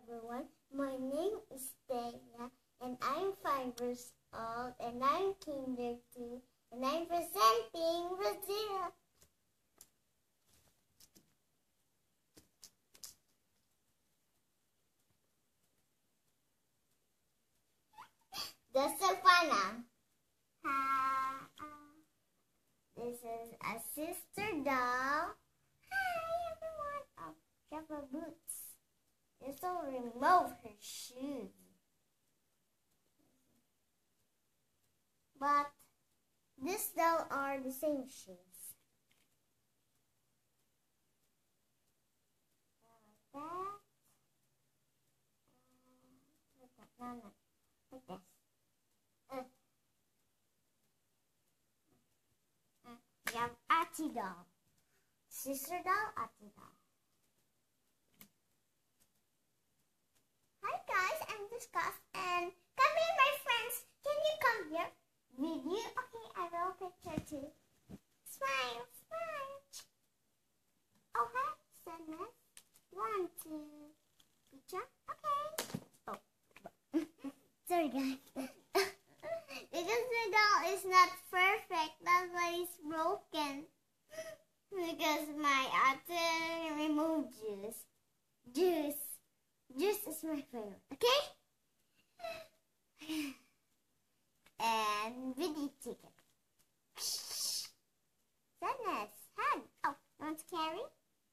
everyone. My name is Thea, and I'm 5 years old, and I'm kinder 2, and I'm presenting Brazil. That's so fun now. This is a sister doll. Hi everyone. Oh, she has her boots. This will remove her shoes. But this doll are the same shoes. Like that. No. Like this. We have Ati doll. Sister doll, Ati doll. Hi guys, I'm Discuss and come here my friends. Can you come here? With you? Okay, I will picture too. Smile, smile. Oh hi, Sadness. 1, 2. Picture? Okay. Oh. Sorry guys. Because the doll is not perfect, that's why it's broken. Because my aunt removed juice. Juice is my favorite, okay? And video ticket. Sadness, hug. Oh, don't scary.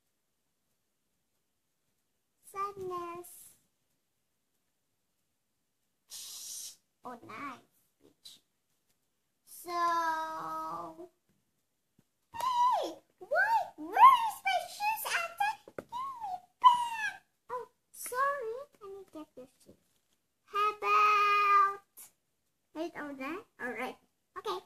Sadness. Oh, nice. So, hey, where is my shoes, Ate? Give me back. Oh, sorry. Let me get your shoes. How about right over there? All right. Okay.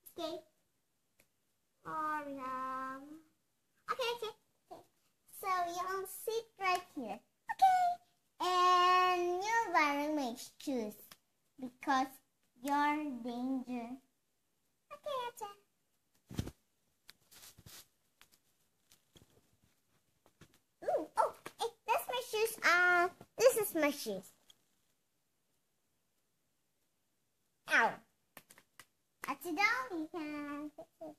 Okay. So you'll sit right here. Okay. And you're wearing my shoes because you're danger. Ooh, oh, hey, that's my shoes. This is my shoes. Ow. That's it down. You can fix it.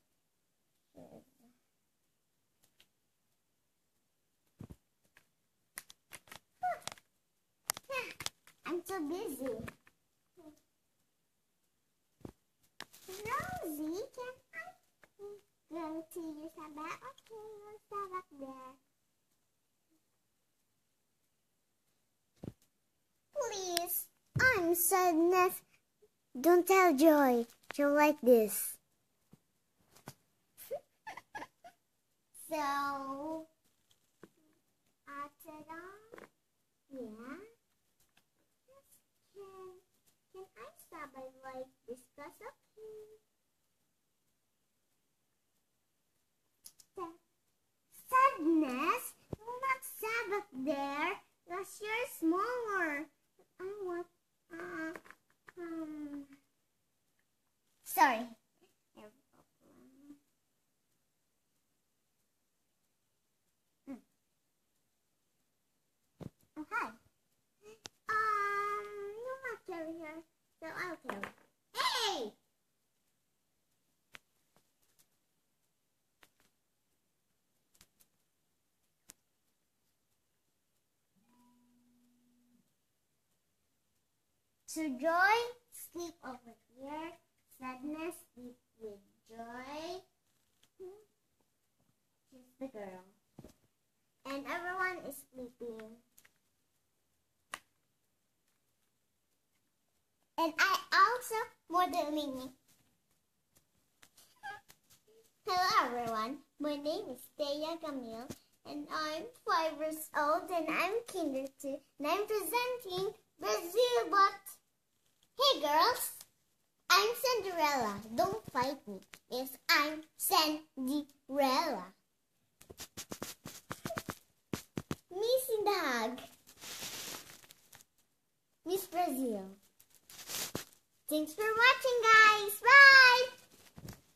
I'm so busy. Rosie, can I go to your sabbat? Okay, let's start up there. Please, I'm Sadness. Don't tell Joy. She'll like this. So, after that, yeah. Can I stop by like Discuss? Okay. Sadness, you're not Sabbath there. Because you're smaller. I want. Sorry. Oh hi. You're not carry her, so I'll carry. Hey! So Joy, sleep over here. Sadness, sleep with Joy. She's the girl. And everyone is sleeping. And I also modeling. Hello everyone, my name is Thea Camille, and I'm 5 years old, and I'm kinder 2, and I'm presenting Brazil. But hey girls, I'm Cinderella. Don't fight me, because I'm Cinderella. Miss in the hug. Miss Brazil. Thanks for watching, guys. Bye!